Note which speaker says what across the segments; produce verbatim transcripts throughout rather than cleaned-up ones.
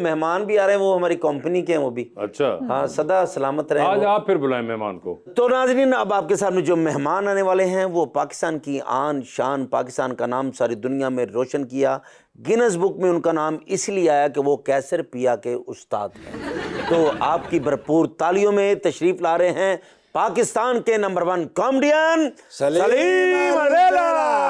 Speaker 1: मेहमान भी आ रहे हैं, वो हमारी कंपनी के हैं वो भी।
Speaker 2: अच्छा
Speaker 1: हाँ, सदा सलामत रहे।
Speaker 2: आज आप फिर बुलाएं मेहमान को।
Speaker 1: तो नाज़रीन, अब आपके सामने जो मेहमान आने वाले हैं वो पाकिस्तान की आन शान, पाकिस्तान का नाम सारी दुनिया में रोशन किया। गिनेस बुक में उनका नाम इसलिए आया कि वो कैसर पिया के उस्ताद हैं। तो आपकी भरपूर तालियों में तशरीफ ला रहे हैं पाकिस्तान के number one comedian Salim Albela.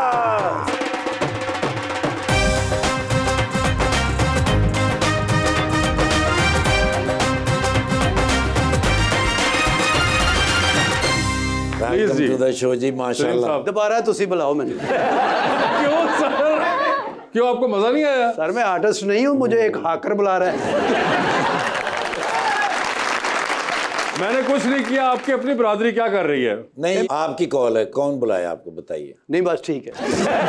Speaker 2: Please जी,
Speaker 1: द शो जी, माशाल्लाह।
Speaker 3: दोबारा तुसी बुलाओ मैंने।
Speaker 2: क्यों सर, क्यों आपको मजा नहीं आया?
Speaker 3: सर मैं आर्टिस्ट नहीं हूँ, मुझे एक हाकर बुला रहा है।
Speaker 2: मैंने कुछ नहीं किया, आपकी अपनी बरादरी क्या कर रही है?
Speaker 4: नहीं, आपकी कॉल है, कौन बुलाया आपको बताइए।
Speaker 3: नहीं बस ठीक है।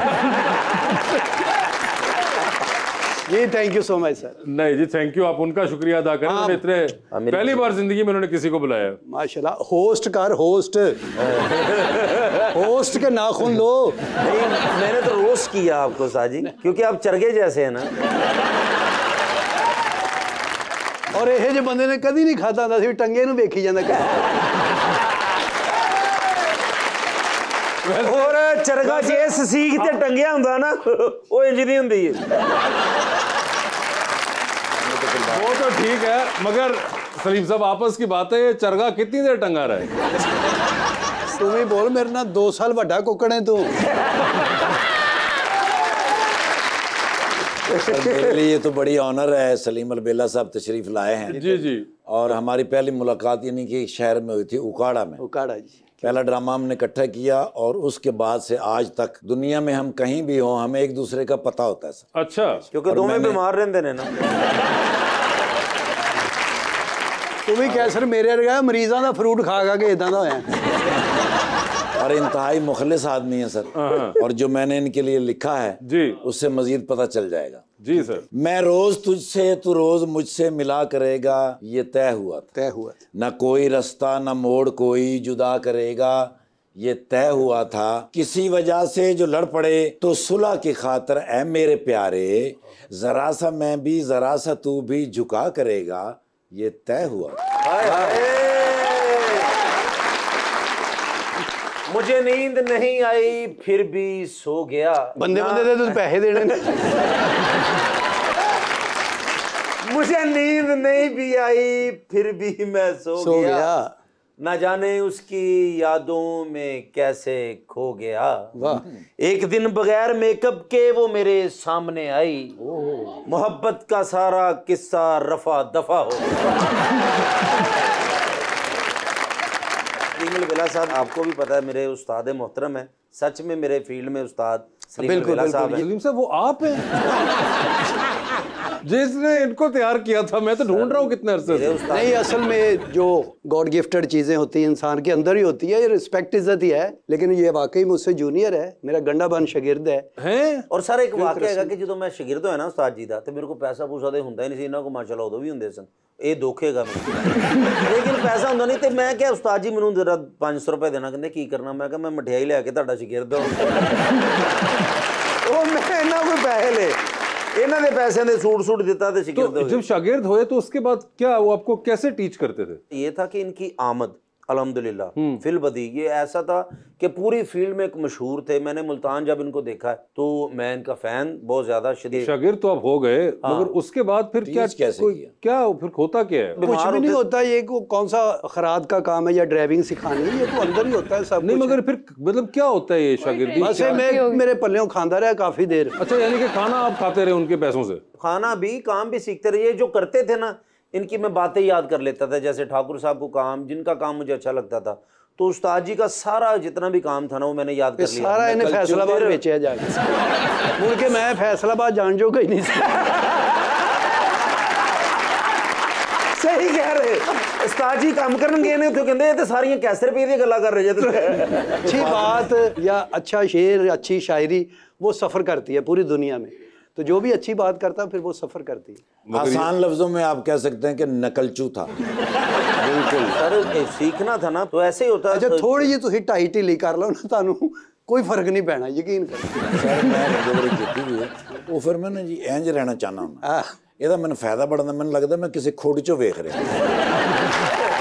Speaker 3: जी thank you so much sir.
Speaker 2: नहीं जी थैंक यू, आप उनका शुक्रिया अदा करें।
Speaker 3: हाँ,
Speaker 2: इतने पहली बार जिंदगी में उन्होंने किसी को बुलाया।
Speaker 3: माशाल्लाह। होस्ट कर, होस्ट होस्ट के नाखून लो।
Speaker 1: नहीं, मैंने तो रोस्ट किया आपको साजी, क्योंकि आप चरगे जैसे हैं ना।
Speaker 3: और ये जो बंदे ने कभी नहीं खाता था, सिर्फ टंगे नूं वेखी जांदा क्या।
Speaker 1: और चरगा जे सीख ते टंगिया हुंदा ना, वो इंज नहीं हुंदी है।
Speaker 2: वो तो ठीक है, मगर सलीम साहब आपस की बात है, ये चरगा कितनी देर टंगा रहा है?
Speaker 3: तुम ही बोल, मेरे ना दो साल बड़ा कुकड़ है तू।
Speaker 4: मेरे लिए तो बड़ी ऑनर है, सलीम अलबेला साहब तशरीफ लाए हैं।
Speaker 2: जी जी।
Speaker 4: और हमारी पहली मुलाकात यानी कि शहर में हुई थी, उकाड़ा में।
Speaker 3: उकाड़ा जी।
Speaker 4: पहला ड्रामा हमने इकट्ठा किया और उसके बाद से आज तक दुनिया में हम कहीं भी हों, हमें एक दूसरे का पता होता है सर।
Speaker 2: अच्छा,
Speaker 1: क्योंकि दोनों बीमार रहते हैं ना।
Speaker 3: तू भी कैसर मेरे वर्गा मरीजों का फ्रूट खा खा के इदा का होया।
Speaker 4: और इंतहाई मुखलिस आदमी है सर। और जो मैंने इनके लिए लिखा है
Speaker 2: जी,
Speaker 4: उससे मजीद पता चल जाएगा।
Speaker 2: जी सर।
Speaker 4: मैं रोज तुझसे, तू रोज मुझसे मिला करेगा, ये तय हुआ था।
Speaker 3: तय हुआ
Speaker 4: न कोई रास्ता न मोड़ कोई जुदा करेगा, ये तय हुआ था। किसी वजह से जो लड़ पड़े तो सुलह की खातर ऐ मेरे प्यारे, जरा सा मैं भी जरा सा तू भी झुका करेगा, ये तय हुआ था।
Speaker 1: मुझे नींद नहीं आई फिर भी सो गया।
Speaker 3: बंदे बंदे दे तो पैसे देने ने।
Speaker 1: मुझे नींद नहीं भी आई फिर भी मैं सो,
Speaker 3: सो
Speaker 1: गया,
Speaker 3: गया।
Speaker 1: ना जाने उसकी यादों में कैसे खो गया।
Speaker 3: वाह।
Speaker 1: एक दिन बगैर मेकअप के वो मेरे सामने आई, मोहब्बत का सारा किस्सा रफा दफा हो गया। बेला साहब, आपको भी पता है मेरे उस्ताद मोहतरम है, सच में मेरे फील्ड में उस्ताद सलीम बेला साहब हैं।
Speaker 2: सलीम साहब वो आप हैं जिसने इनको तैयार किया था? मैं तो ढूंढ रहा हूँ कितने अरसे से।
Speaker 3: नहीं, असल में जो गॉड गिफ्टेड चीजें होती हैं इंसान के अंदर ही होती है, ये रिस्पेक्ट इज्जत ही है। लेकिन ये वाकई मुझसे जूनियर है, मेरा गंडा बन शागिर्द है।
Speaker 2: हैं?
Speaker 1: और सर एक वाकया है कि जो मैं शागिर्द होया ना उस्ताद जी दा, ते मेरे को पैसा पूसा दे हुंदा ही नहीं सी, इन्हां को माशाल्लाह उदों भी हुंदे सन। ये धोखेगा लेकिन पैसा होंदा नहीं। तो मैं क्या उस्ताद जी मैनूं जरा पाँच सौ रुपए देना, कहंदे की करना? मैं कहा मैं मठियाई लैके तुहाडा शागिर्द हां। ओ मैं इन्हां कोई पैसे ले, इन्हां दे पैसे दे सूट सूट दिता ते शागिर्द हो गए।
Speaker 2: जब शागिर्द हुए तो उसके बाद क्या वो आपको कैसे टीच करते थे?
Speaker 1: ये था कि इनकी आमद अल्हम्दुलिल्लाह फिल बदी, ये ऐसा था कि पूरी फील्ड में एक मशहूर थे। मैंने मुल्तान जब इनको देखा है तो मैं इनका फैन बहुत ज्यादा शदीद।
Speaker 2: शागिर्द तो आप हो गए, मगर उसके बाद फिर क्या
Speaker 4: कैसे
Speaker 2: कोई,
Speaker 4: किया?
Speaker 2: क्या फिर होता क्या है?
Speaker 3: कुछ भी नहीं होता। ये को कौन सा खराद का काम है या ड्राइविंग सिखानी है, ये तो अंदर ही होता है सब।
Speaker 2: नहीं मगर फिर मतलब क्या होता है ये शागिर्दी?
Speaker 3: बस मैं मेरे पल्लेों खांदा रहा काफी देर।
Speaker 2: अच्छा, यानी कि खाना आप खाते रहे उनके पैसों से?
Speaker 1: खाना भी, काम भी सीखते रहे। ये जो करते थे ना, इनकी मैं बातें याद कर लेता था। जैसे ठाकुर साहब को काम, जिनका काम मुझे अच्छा लगता था, तो उस्ताद जी का सारा जितना भी काम था ना वो मैंने याद कर लिया।
Speaker 3: सारा इन्हें फैसलाबाद बेचा जाके मुड़ के मैं फैसलाबाद जान जो कहीं नहीं।
Speaker 1: सही कह रहे उस्ताद जी काम करन गए ने तो कहंदे ये ते सारियां कैसे रुपए दी गल्लां कर रहे जे।
Speaker 3: अच्छी बात या अच्छा शेर, अच्छी शायरी वो सफर करती है पूरी दुनिया में। तो जो भी अच्छी बात करता फिर वो सफर करती है।
Speaker 4: आसान लफ्जों में आप कह सकते हैं कि नकलचू था।
Speaker 1: बिल्कुल सर, सीखना था ना तो ऐसे ही होता है।
Speaker 3: अच्छा थोड़ी जी तुम ढाई ढीली कर लो ना, तानू कोई फर्क नहीं पैना, यकीन करो।
Speaker 4: सर मैं डिलीवरी की हुई है वो फिर मैं ना जी इंज रहना चाहना हूं। ਇਹਦਾ ਮੈਨੂੰ ਫਾਇਦਾ ਬੜਾ, ਮੈਨੂੰ ਲੱਗਦਾ ਮੈਂ ਕਿਸੇ ਖੁੱਡ ਚੋਂ ਵੇਖ ਰਿਹਾ।